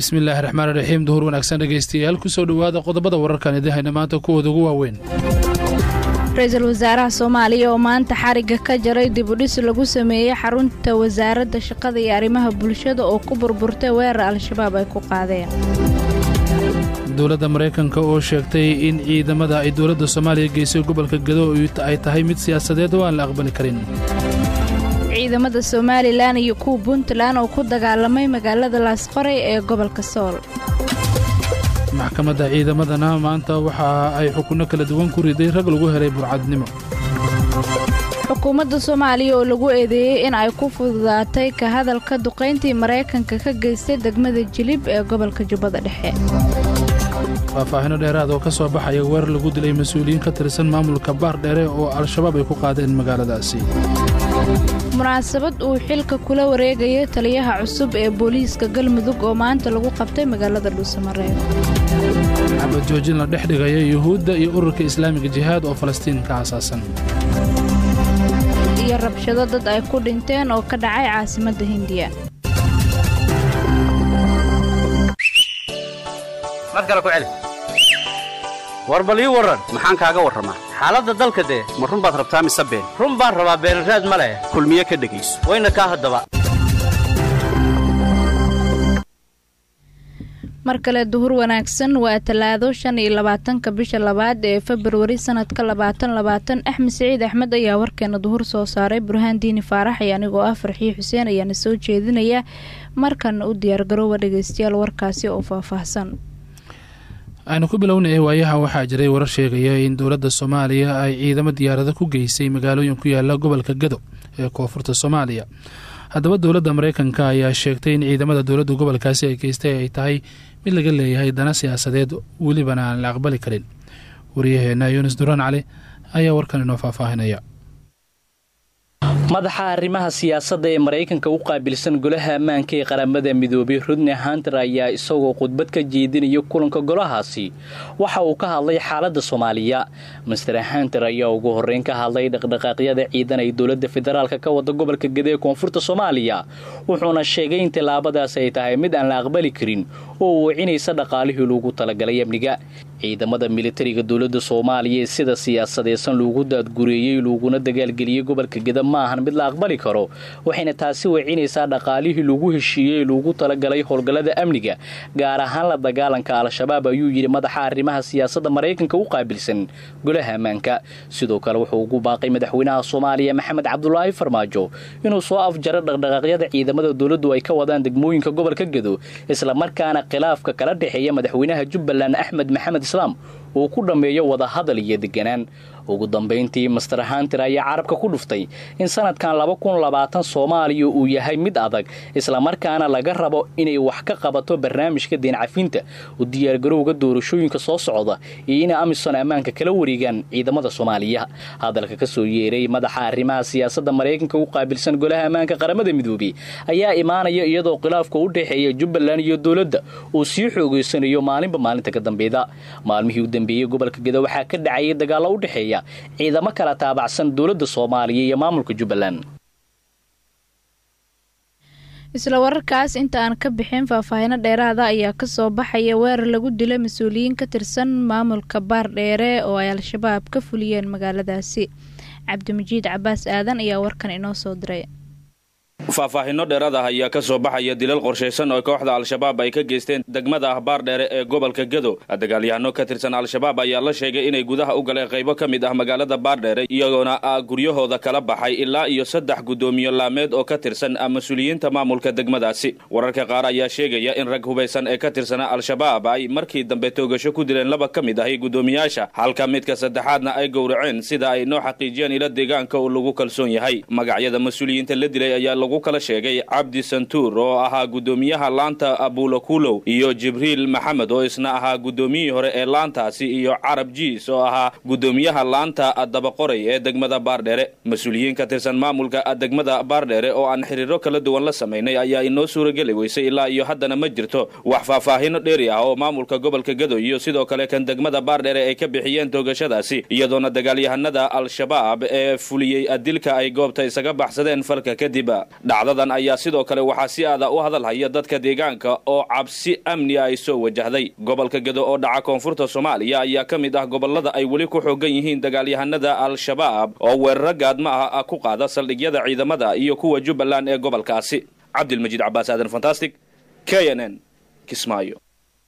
bismillaahi raxmaani raxiim duhur wanaagsan dhegaystayaal ku soo dhawaada qodobada wararkan idahayna maanta kuwooda ugu waaweyn. Ra'iisul Wasaaraha Soomaaliya oo maanta xariga ka jaray dib u dhis lagu sameeyay xarunta wasaaradda shaqada iyo arrimaha bulshada oo ku burburtay weerar al-shabaab ay ku qaadeen. Dowladda Mareykanka oo sheegtay in ciidamada ay dowladda Soomaaliya geysay gobolka Gado ay tahay mid siyaasadeed oo aan la aqbali karin. ciidamada Somaliland iyo kuwa Puntland oo ku dagaalamay magaalada Laasqoray ee gobolka Sool. maxkamadda ciidamadana maanta waxa ay xukunno kala duwan ku riday rag lagu helay burcadnimo. xukuumadda Soomaaliya oo lagu eedeeyay in ay ku fududaatay ka hadalka duqeyntii Mareykanka ka geystay degmada Jilib ee gobolka Jubbada Dhexe. faahfaahinno dheeraad oo ka soo baxaya weerar lagu dilay mas'uuliyiin ka tirsan maamulka Baardheere oo al-shabaab ay ku qaadeen magaaladaasi. munaasabad uu xilka kula wareegayay taliyaha cusub ee booliiska Galmudug oo maanta lagu qabtay magaalada Dhuusamareeb. xabad joojin la dhex dhigaya Yuhuudda iyo ururka Islaamiga Jihaad oo Falastiin ka aasaasan. iyo rabshado dad ay ku dhinteen oo ka dhacay caasimadda Hindiya. markale ku celi warbaliyo waran maxaan kaaga warramaa xaaladda dalka dee ma run baad rabtaa mise been run baan rabaa beelraad ma leh kulmiye ka dhegayso wayna kaa haddaba mar kale duhur wanaagsan waa talaado 25 bisha labaad ee February sanadka 2020 Axmed Saciid Axmed ayaa warkeena duhur soo saaray Burhaan Diini Faarax iyo anigoo ah Farxii Xuseen ayaan soo jeedinaya markan u diyaar garoowa dhageystayaal warkaasi oo faahfaahsan. aynu ku bilownay waayaha waxaa jiray warar sheegaya in dowladda Soomaaliya ay ciidamo diyaarado ku geysay magaalooyin ku yaala gobolka Gado ee koonfurta Soomaaliya. haddaba dowladda Mareykanka ayaa sheegtay in ciidamada dowladda gobolkaasi ay geystay ay tahay mid laga leeyahay dana siyaasadeed welibana aan la aqbali karin. wariyaheena Yuunus Duraan Cali ayaa warkan inoo faahfaahinaya. madaxa arrimaha siyaasadda ee Mareykanka u qaabilsan golaha ammaanka ee qaramada midoobay Rodney Hunter ayaa isagoo khudbad ka jeedinaya kulanka golahaasi waxa uu ka hadlay xaaladda Soomaaliya. Mr. Hunter ayaa ugu horreyn ka hadlay dhaqdhaqaaqyada ciidan ay dowladda federaalka ka wada gobolka Gado ee koonfurta Soomaaliya wuxuuna sheegay in tallaabadaas ay tahay mid aan la aqbali karin oo wacinaysa dhaqaalihii loogu talagalay amniga. ciidamada militariga dowladda Soomaaliya sida siyaasadeedsan loogu daadgureeyay looguna dagaalgeliyay gobolka Gado maahan mid la aqbali karo waxayna taasi wacinaysaa dhaqaalihii lagu heshiiyay loogu talagalay howlgallada amniga gaar ahaan la dagaalanka al-shabaab ayuu yiri madaxa arrimaha siyaasadda Mareykanka u qaabilsan golaha ammaanka. sidoo kale wuxuu ugu baaqay madaxweynaha Soomaaliya Maxamed Cabdullaahi Farmaajo inuu soo afjaro dhaqdhaqaaqyada ciidamada dowladdu ay ka wadaan degmooyinka gobolka Gado isla markaana khilaafka kala dhaxeeya madaxweynaha Jubbaland Axmed Maxamed Islaam uu ku dhameeyo wada hadal iyo deganaan. ugu dambeyntii Mr. Hunter ayaa carabka ku dhuftay in sanadkan 2020 Soomaaliya uu yahay mid adag isla markaana laga rabo inay wax ka qabato barnaamijka diin cafinta u diyaar garowga doorashooyinka soo socda iyo in Amisom ammaanka kala wareegaan ciidamada Soomaaliya. hadalka ka soo yeeray madaxa arrimaha siyaasadda Mareykanka u qaabilsan golaha ammaanka qaramada midoobay ayaa imaanaya iyadoo khilaafka u dhaxeeya Jubbaland iyo dowladda uu sii xoogeysanayo maalinba maalinta ka dambeeyda. maalmihii u dambeeyay gobolka Gado waxaa ka dhacay dagaalo u dhaxeeya ciidamo kala taabacsan dowladda Soomaaliya iyo maamulka Jubbaland. isla wararkaas inta aan ka bixin faahfaahinno dheeraad ah ayaa ka soo baxaya weerar lagu dilay mas'uuliyiin ka tirsan maamulka Baardheere oo ay al-shabaab ka fuliyeen magaaladaasi. Cabdimajiid Cabbaas Aadan ayaa warkan inoo soo diray. faahfaahinno dheeraad ah ayaa ka soo baxaya dilal qorshaysan oo kooxda al-shabaab ay ka geysteen degmada Baardheere ee gobolka Gado. dagaalyahano ka tirsan al-shabaab ayaa la sheegay inay gudaha u galeen qaybo ka mid ah magaalada Baardheere iyagoona guryahooda kala baxay ilaa iyo 3 gudoomiye laameed oo ka tirsan mas'uuliyiinta maamulka degmadaasi. wararka qaar ayaa sheegaya in rag hubeysan ee ka tirsan al-shabaab ay markii dambe toogasho ku dileen 2 ka mid ah gudoomiyaasha halka midka saddexaadna ay gowraceen sida ay noo xaqiijiyeen ila deegaanka oo lagu kalsoon yahay. magacyada mas'uuliyiinta la dilay ayaa lagu kala sheegay Cabdi Santuur oo ahaa gudoomiyaha laanta Abulo Kulow iyo Jibriil Maxamed oo isna ahaa gudoomiyihii hore ee laantaasi iyo Carab Jiis oo ahaa gudoomiyaha laanta Dabaqoray ee degmada Baardheere. mas'uuliyiin ka tirsan maamulka degmada Baardheere oo aan xiriiro kala duwan la sameynay ayaa inoo suuragali weysay ilaa iyo haddana ma jirto wax faahfaahin dheeri ah oo maamulka gobolka Gado iyo sidoo kale kan degmada Baardheere ay ka bixiyeen toogashadaasi iyadoona dagaalyahanada al-shabaab ee fuliyay dilka ay goobta isaga baxsadeen falka kadib. dhacdadan ayaa sidoo kale waxaa si aada u hadalhaya dadka deegaanka oo cabsi amni ay soo wajahday. Gobolka Gedo oo dhaca koonfurta Soomaaliya ayaa ka mid ah gobolada ay weli ku xoogan yihiin dagaalyahanada Al-Shabaab oo weeraro gaadma ah ku qaada saldhigyada ciidamada iyo kuwa Jubbaland ee gobolkaasi. Cabdilmajiid Cabbaas Aadan Fantastic, KNN, Kismaayo.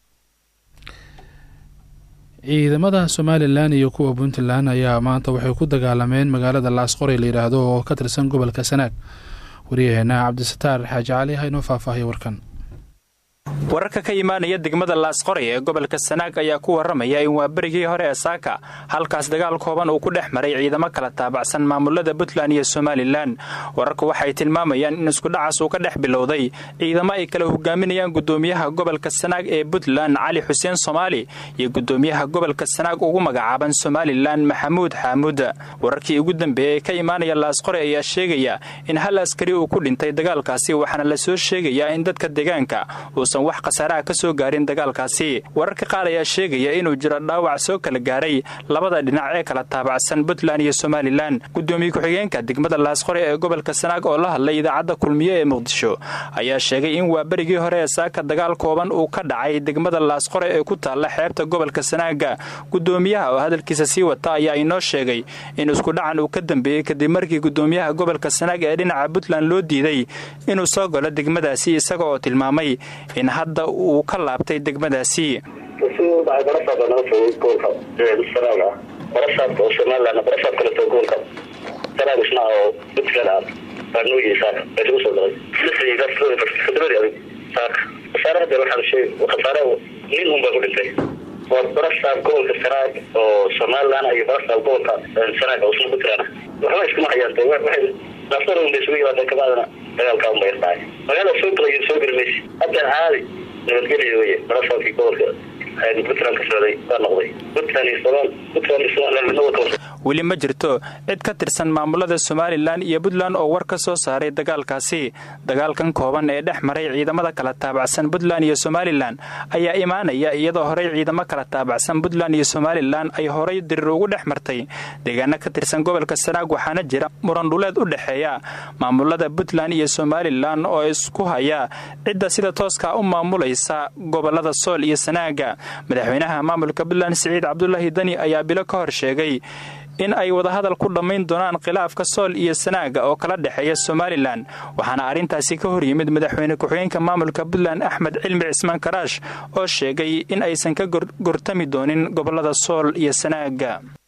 ciidamada Somaliland iyo kuwa Puntland ayaa maanta waxay ku dagaalameen magaalada Laasqoray la yiraahdo oo ka tirsan gobolka Sanaag. wariyaheena Cabdisataar Xaaji Cali hayno faahfaahiyo warkan. wararka ka imaanaya degmada Laasqoray ee gobolka Sanaag ayaa ku waramaya in waa barigii hore ee Saaka halkaas dagaal kooban uu ku dhex maray ciidamo kala taabacsan maamulada Puntland iyo Somaliland. wararku waxay tilmaamayaan in isku dhacaas uu ka dhex bilowday ciidamo ay kala hogaaminayaan gudoomiyaha gobolka Sanaag ee Puntland Cali Xuseen Soomaali iyo gudoomiyaha gobolka Sanaag ugu magacaaban Somaliland Maxamuud Xamuud. wararkii ugu dambeeyay ka imaanaya Laasqoray ayaa sheegaya in hal askari uu ku dhintay dagaalkaasi waxaana la soo sheegaya in dadka deegaanka wax qasaaraha ka soo gaarin dagaalkaasi. wararka qaar ayaa sheegaya inuu jiro dhaawac soo kala gaaray labada dhinac ee kala taabacsan Puntland iyo Somaliland. gudoomiye ku-xigeenka degmada Laasqoray ee gobolka Sanaag oo la hadlay idaacadda Kulmiye ee Muqdisho ayaa sheegay in waa barigii hore ee Saaka dagaal kooban uu ka dhacay degmada Laasqoray ee ku taala xeebta gobolka Sanaag. gudoomiyaha oo hadalkiisa sii wata ayaa inoo sheegay in isku dhacan uu ka dambeeyay kadib markii gudoomiyaha gobolka Sanaag ee dhinaca Puntland loo diiday inuu soo galo degmadaasi isaga oo tilmaamay in hadda uu ka laabtay degmadaasi. weli ma jirto cid ka tirsan maamulada Somaliland iyo Puntland oo war ka soo saaray dagaalkaasi. dagaalkan kooban ee dhex maray ciidamada kala taabacsan Puntland iyo Somaliland ayaa imaanaya iyadoo horey ciidamo kala taabacsan Puntland iyo Somaliland ay horey dirir ugu dhex martay deegaano ka tirsan gobolka Sanaag waxaana jira muran dhuleed u dhaxeeya maamulada Puntland iyo Somaliland oo isku haya cidda sida tooska u maamulaysa gobolada Sool iyo Sanaag. madaxweynaha maamulka Puntland Siciid Cabdullaahi Dani ayaa bilo ka hor sheegay in ay wada hadal ku dhamayn doonaan khilaafka Sool iyo Sanaag oo kala dhaxeeya Somaliland waxaana arintaasi ka hor yimid madaxweyne ku-xigeenka maamulka Puntland Axmed Cilmi Cismaan Karaash oo sheegay in aysan ka gortami doonin gobolada Sool iyo Sanaag.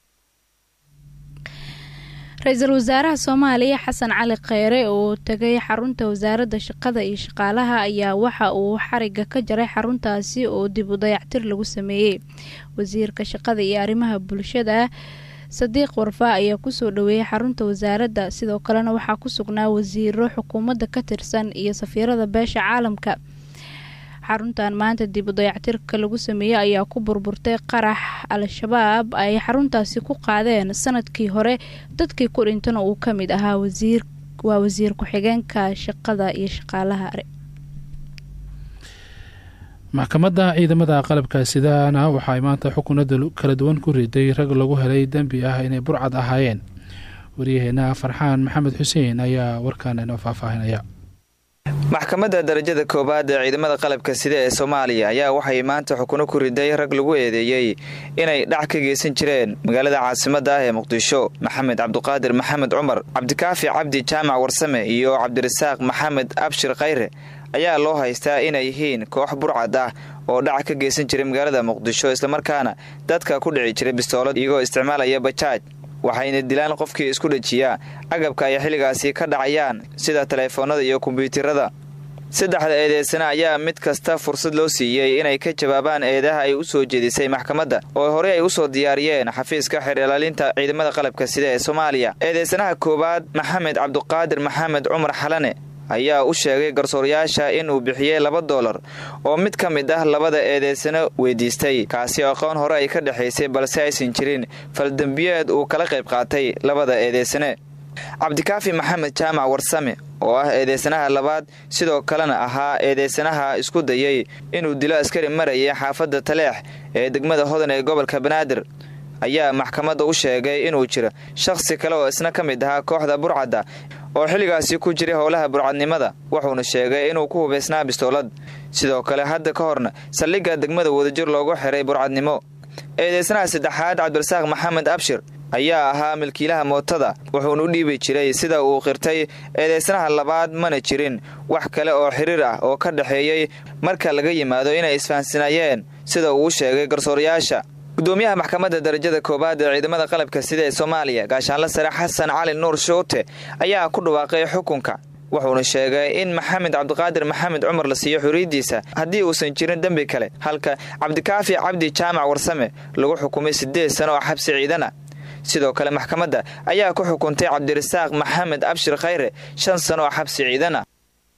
ra-iisul wasaaraha Soomaaliya Xasan Cali Kheyre oo tagay xarunta wasaaradda shaqada iyo shaqaalaha ayaa waxa uu xariga ka jaray xaruntaasi oo dib u dayactir lagu sameeyay. wasiirka shaqada iyo arrimaha bulshada Sadiiq Warfaa ayaa ku soo dhaweeyay xarunta wasaaradda sidoo kalena waxaa ku sugnaa wasiiro xukuumadda ka tirsan iyo safiirada beesha caalamka. xaruntan maanta dib u dayactirka lagu sameeyay ayaa ku burburtay qarax Al-Shabaab ay xaruntaasi ku qaadeen sanadkii hore dadkii ku dhintana uu ka mid ahaa wasiir ku-xigeenka shaqada iyo shaqaalaha. maxkamadda ciidamada qalabka sidaana waxay maanta xukunada kala duwan ku riday rag lagu helay dambi ah inay burcad ahaayeen. wariyaheena Farxaan Maxamed Xuseen ayaa warkan inoo faahfaahinaya. maxkamadda darajada koobaad ee ciidamada qalabka sida ee Soomaaliya ayaa waxay maanta xukuno ku riday rag lagu eedeeyay inay dhac ka geysan jireen magaalada caasimadda ah ee Muqdisho. Maxamed Cabduqaadir Maxamed Cumar, Cabdikaafi Cabdi Jaamac Warsame iyo Cabdirasaaq Maxamed Abshir Khayre ayaa loo haystaa inay yihiin koox burcad ah oo dhac ka geysan jiray magaalada Muqdisho isla markaana dadka ku dhici jiray bistoolad iyagoo isticmaalaya bajaaj waxayna dilaan qofkii isku dhajiya agabka ay xilligaasi ka dhacayaan sida taleefoonada iyo kombiyuutarada. saddexda eedeysana ayaa mid kasta fursad loo siiyey inay ka jawaabaan eedaha ay u soo jeedisay maxkamadda oo horey ay u soo diyaariyeen xafiiska xeer ilaalinta ciidamada qalabka sida ee Soomaaliya. eedeysanaha koowaad Maxamed Cabduqaadir Maxamed Cumar Xalane ayaa u sheegay garsoorayaasha inuu bixiyay $2 oo mid ka mid ah labada eedeysana weydiistay kaasi aqoon hore ay ka dhaxaysay balse aysan jirin faldambiyeed uu kala qayb qaatay labada eedeysane. Cabdikaafi Maxamed Jaamac Warsame oo ah eedeysanaha labaad sidoo kalena ahaa eedeysanaha isku dayay inuu dilo askari marayay xaafadda Taleex ee degmada Hodan ee gobolka Banaadir ayaa maxkamadda u sheegay inuu jiro shakhsi kale oo isna ka mid ahaa kooxda burcadda oo xilligaasi ku jiray howlaha burcadnimada wuxuuna sheegay inuu ku hubaysnaa bistoolad sidoo kale hadda ka horna saldhigga degmada Wadajir loogu xiray burcadnimo. eedeysanaha saddexaad Cabdirasaaq Maxamed Abshir ayaa ahaa milkiilaha mootada wuxuuna u dhiibi jiray sida uu qirtay. eedeysanaha labaad mana jirin wax kale oo xiriir ah oo ka dhaxeeyay marka laga yimaado inay isfahansanayeen sida uu sheegay garsoorayaasha. gudoomiyaha maxkamadda darajada koobaad ee ciidamada qalabka sida ee Soomaaliya gaashaanle sare Xasan Cali Nuur Shoote ayaa ku dhawaaqay xukunka wuxuuna sheegay in Maxamed Cabdiqaadir Maxamed Cumar la siiyo xuridiisa haddii uusan jirin dambi kale halka Cabdikaafi Cabdi Jaamac Warsame lagu xukumay 8 sano oo xabsi ciidan ah. sidoo kale maxkamadda ayaa ku xukuntay Cabdirasaaq Maxamed Abshir Khayre 5 sano oo xabsi ciidan ah.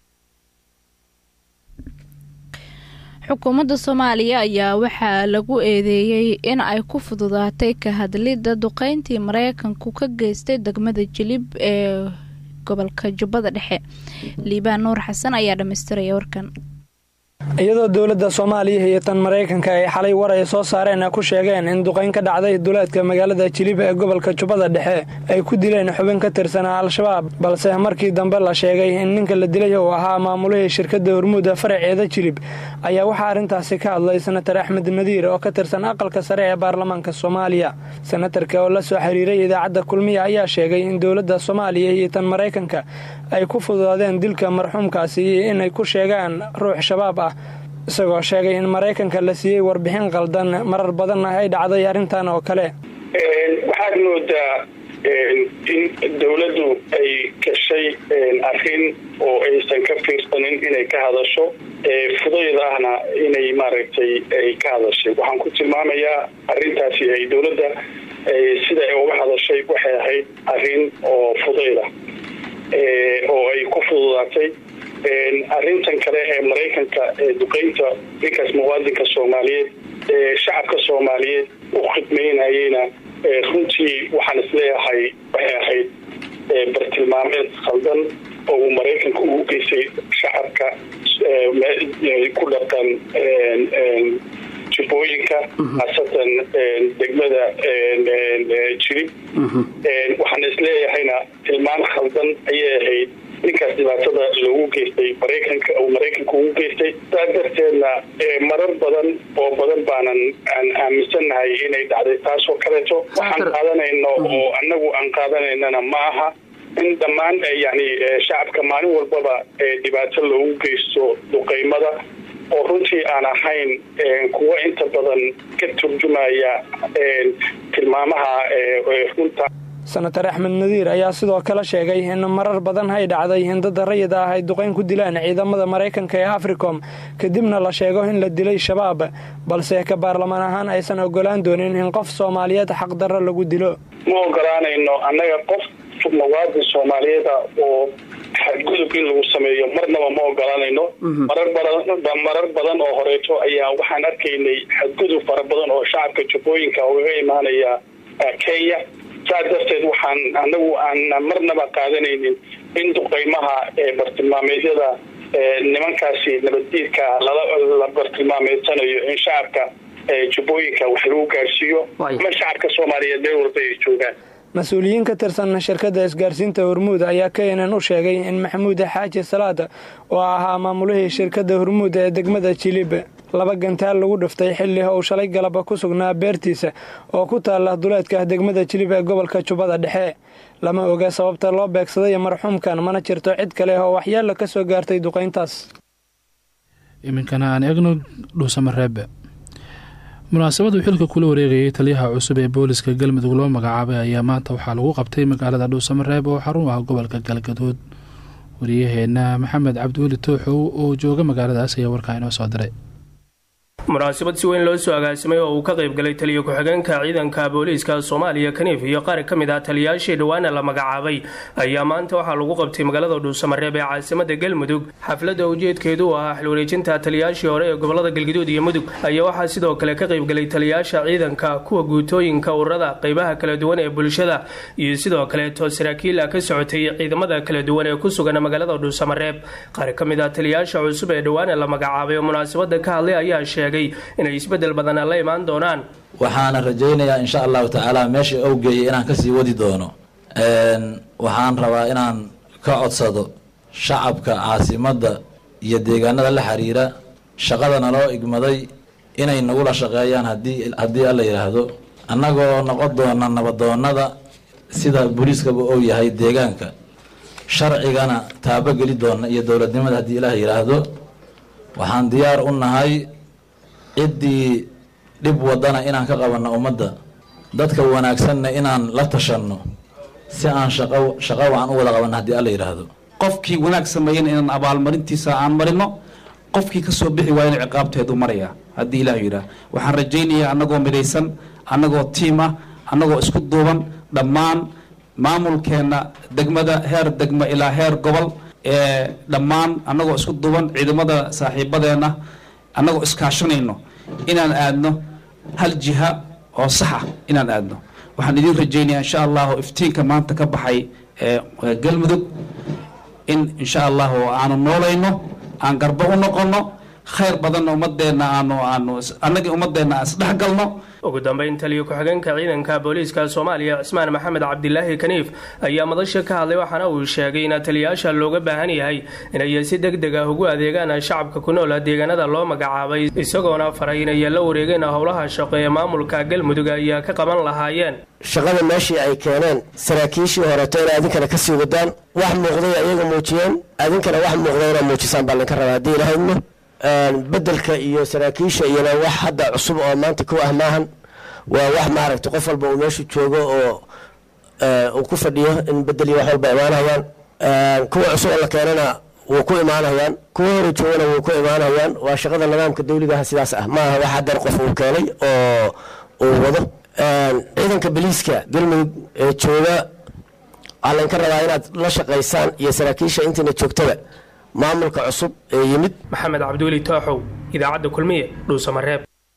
xukuumadda Soomaaliya ayaa waxaa lagu eedeeyay in ay ku fududaatay ka hadlidda duqeyntii Mareykanku ka geystay degmada Jilib ee gobolka Jubbada Dhexe. Liibaan Nuur Xasan ayaa dhameystiraya warkan. iyadoo dawladda Soomaaliya iyo tan Mareykanka ay xalay war ay soo saareen ku sheegeen in duqeyn ka dhacday duleedka magaalada Jilib ee gobolka Jubbada Dhexe ay ku dileen xubin ka tirsan Al-Shabaab balse markii dambe la sheegay in ninka la dilay uu ahaa maamulaha shirkadda Hormuud faraceeda Jilib ayaa waxa arintaasi ka hadlay Senator Axmed Nadiir oo ka tirsan aqalka sare ee baarlamaanka Soomaaliya. senatarka oo la soo xiriiray idaacadda Kulmiye ayaa sheegay in dawladda Soomaaliya iyo tan Mareykanka ay ku fududaadeen dilka marxuumkaasi in ay ku sheegaan ruux shabaab ah isagoo sheegay in Mareykanka la siiyay warbixin qaldan marar badan ay dhacday arintan oo kale. waxaad moodaa in dawladdu ay gashay arrin oo aysan ka fiirsanin inay ka hadasho fudaydahna inay maaragtay ay ka hadashay. waxaan ku tilmaamayaa arrintaasi ay dawladda sida ay uga hadashay waxay ahayd arrin oo fudayda oo ay ku fududaatay. arrintan kale ee Mareykanka ee duqeynta ninkaas muwaadinka Soomaaliyeed ee shacabka Soomaaliyeed u khidmeynayna runtii waxaan isleeyahay waxay ahayd bartilmaameed khaldan oo Mareykanku u geysay shacabka ku dhaqan Jubbooyinka asatan degmada Jilib. waxaan isleeyahayna tilmaan khaldan ayay ahayd ninkaas dhibaatada loogu geystay Mareykanka ugu geystay. darteedna marar badan oo badan baanan aaminsanahay inay dhacday taasoo kaleeto. waxaan qaadanayno oo annagu aan qaadanaynana ma aha in dhammaan yani shacabka maalin walbaba dhibaato loogu geysto duqeymada oo runtii aan ahayn kuwa inta badan ka turjumaya tilmaamaha runta. Senator Axmed Nadiir ayaa sidoo kale sheegay in marar badan ay dhacday in dad rayid ah ay duqeyn ku dilaan ciidamada Mareykanka ee Africom kadibna la sheego in la dilay shabaab balse ka baarlamaan ahaan aysan ogolaan doonin in qof Soomaaliyeed xaq darro lagu dilo. ma ogolaanayno annaga qof muwaadin Soomaaliyeed oo xadgudub in lagu sameeyo marnaba ma ogolaanayno. marar badan oo horeeto ayaa waxaan arkaynay xadgudub fara badan oo shacabka Jubbooyinka uga imaanaya Kenya. darteed waxaan anagu aan marnaba qaadanaynin in duqeymaha bartilmaameedyada nimankaasi nabaddiidka la bartilmaameedsanayo in shacabka Jubbooyinka wax lagu gaarsiiyo ama shacabka Soomaaliyeed meel walba ay joogaan. mas-uuliyiin ka tirsan shirkadda isgaarsiinta Hormuud ayaa keenan u sheegay in Maxamuud Xaaji Salaad oo ahaa maamulaha shirkadda Hormuud ee degmada Jilib 2 gantaal lagu dhiftay xilli uu shalay galab ku sugnaa beertiisa oo ku taala duleedka degmada Jilib ee gobolka Jubbada Dhexe. lama oga sababta loo beegsaday marxuumkan mana jirto cid kale oo waxyaalo ka soo gaartay duqeyntaas. iminkana aan eegno Dhuusamareeb. munaasabadu xilka kula wareegayay taliyaha cusub ee booliska Galmudug loo magacaabay ayaa maanta waxaa lagu qabtay magaalada Dhuusamareeb oo xarun ah gobolka Galgaduud. wariyaheena Maxamed Cabduuli Tooxow oo jooga magaaladaas ayaa warkaa inoo soo diray. munaasabad si weyn loo soo agaasimay oo uu ka qayb galay taliya ku-xigeenka ciidanka booliiska Soomaaliya Kaniif iyo qaar ka mid ah taliyaashii dhawaana la magacaabay ayaa maanta waxaa lagu qabtay magaalada Dhuusamareeb ee caasimadda Galmudug. xafladda ujeedkeedu ah xil wareejinta taliyaashii hore ee gobolada Galgaduud iyo Mudug ayaa waxaa sidoo kale ka qayb galay taliyaasha ciidanka kuwa guutooyinka ururada qaybaha kala duwan ee bulshada iyo sidoo kale saraakiil ka socotay ciidamada kala duwan ee ku sugan magaalada Dhuusamareeb. qaar ka mid ah taliyaasha cusub ee dhawaana la magacaabay oo munaasabada ka hadlay ayaa sheegay inay isbedel badan la imaan doonaan. waxaan rajaynayaa insha Allah taala meesha uu geeyay inaan ka sii wadi doono. waxaan rabaa inaan ka codsado shacabka caasimadda iyo deegaanada la xiriira shaqadana loo igmaday inay nagula shaqeeyaan haddii alla yidhaahdo annagoo noqon doona nabadoonnada sida booliiskaba oo yahay deegaanka sharcigana taabageli doona iyo dowladnimada haddii ilaah yidhaahdo waxaan diyaar u nahay ciddii dhib wadana inaan ka qabanno ummadda dadka wanaagsanna inaan la tashanno si aan shaqo wacan u wada qabanno haddii alla yidhaahdo qofkii wanaag sameeyana inaan abaalmarintiisa aan marino qofkii ka soo bixi waayana ciqaabteedu maraya haddii ilaah yidhaah waxaan rajaynayaa annagoo midaysan annagoo tiim ah annagoo isku duuban dhammaan maamulkeenna degmada heer degmo ilaa heer gobol dhammaan annagoo isku duuban ciidamada saaxiibadeenna annagoo iskaashanayno inaan aadno hal jiha oo saxa inaan aadno waxaan idiin rajaynayaa insha allahu iftiinka maanta ka baxay galmudug in insha allahu aanu noolayno aan garbo u noqono khayr badanna ummadeenna aanu annagii ummadeenna aan isdhex galno ugu dambeyn taliyo ku-xigeenka ciidanka booliiska Soomaaliya Cismaan Maxamed Cabdilaahi Kaniif ayaa madasha ka hadlay waxaana uu sheegay in taliyayaasha looga baahan yahay inay si degdeg ah ugu adeegaan shacabka ku nool deegaanada loo magacaabay isagoona faray inay la wareegeen howlaha shaqo ee maamulka Galmudug ayaa ka qaban lahaayeen shaqada meeshii ay keeneen saraakiishii horeeto inay adinkana ka sii wadaan wax muuqday ayaga muujiyeen adinkana wax muuqday inay muujisaan baa laga rabaa haddii ilaahayno bedelka iyo saraakiisha iyo wax hadda cusub oo maanta ku ah maahan waa wax maaragtay qof walba uu meesha joogo oo uu ku fadhiyo in bedel iyo wax walba imaanayaan kuwa cusub oo la keenana wuu ku imaanayaan kuwa hore joogana wuu ku imaanayaan waa shaqada nidaamka dawliga sidaas ah maaha wax hadda qof uu keenay oo uu wado ciidanka booliiska galmudug ee jooga waxaa laynka rabaa inaad la shaqaysaan iyo saraakiisha intiina joogtada maamulka cusub ee yimid maxamed cabduuli tooxow idaacadda kulmiye dhuusamareeb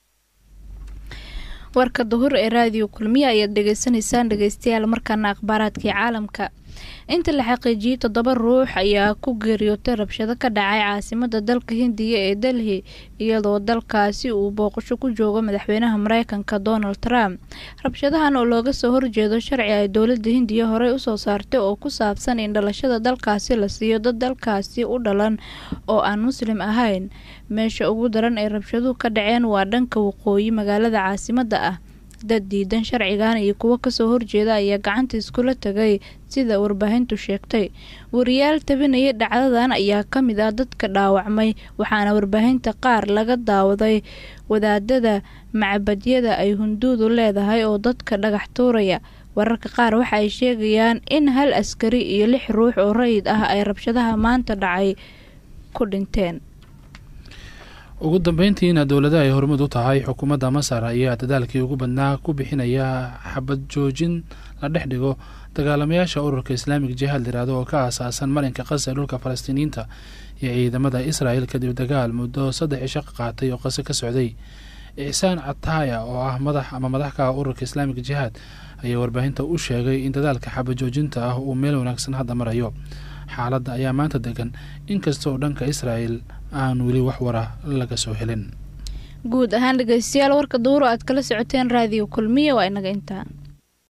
warka duhur ee raadiyo kulmiye ayaad dhegaysanaysaan dhegaystayaal markaana akhbaaraadkii caalamka inta la xaqiijiyey 7 ruux ayaa ku geeriyootay rabshado ka dhacay caasimada dalka Hindiya ee Delhi iyadoo dalkaasi uu booqasho ku joogo madaxweynaha Mareykanka Donald Trump rabshadahan oo looga soo horjeedo sharci ay dowladda Hindiya hore u soo saartay oo ku saabsan in dhalashada dalkaasi la siiyo dad dalkaasi u dhalan oo aan muslim ahayn meesha ugu daran ee rabshaduhu ka dhaceen waa dhanka waqooyi magaalada caasimada ah dad diidan sharcigan iyo kuwa ka soo horjeeda ayaa gacanta iskula tagay sida warbaahintu sheegtay wariyaal tabinaya dhacdadan ayaa kamid ah dadka dhaawacmay waxaana warbaahinta qaar laga daawaday wadaadada macabadyada ay hunduudu leedahay oo dadka dhagax tuuraya wararka qaar waxa ay sheegayaan in hal askari iyo 6 ruux oo rayid ah ay rabshadaha maanta dhacay ku dhinteen ugu dambeyntiina dowladda ay hormud u tahay xukuumadda Masar ayaa dadaalkii ugu badnaa ku bixinaya xabad joojin la dhex dhigo dagaalamayaasha ururka Islaamic Jihad liraado oo ka aasaasan marinka Gaza ee dhulka Falastiiniinta iyo ciidamada Israa'iil kadib dagaal muddo 3 cisho qaatay oo Gaza ka socday Ihsaan Ataya oo ah madaxka ururka Islaamic Jihad ayaa warbaahinta u sheegay in dadaalka xabad joojinta ah uu meel wanaagsan hadda marayo xaaladda ayaa maanta degan inkastoo dhanka Israa'iil aan weli wax wara laga soo helin guud ahaan dhageystayaal warka duuro aad kala socoteen raadiyo kulmiye waa inaga intaa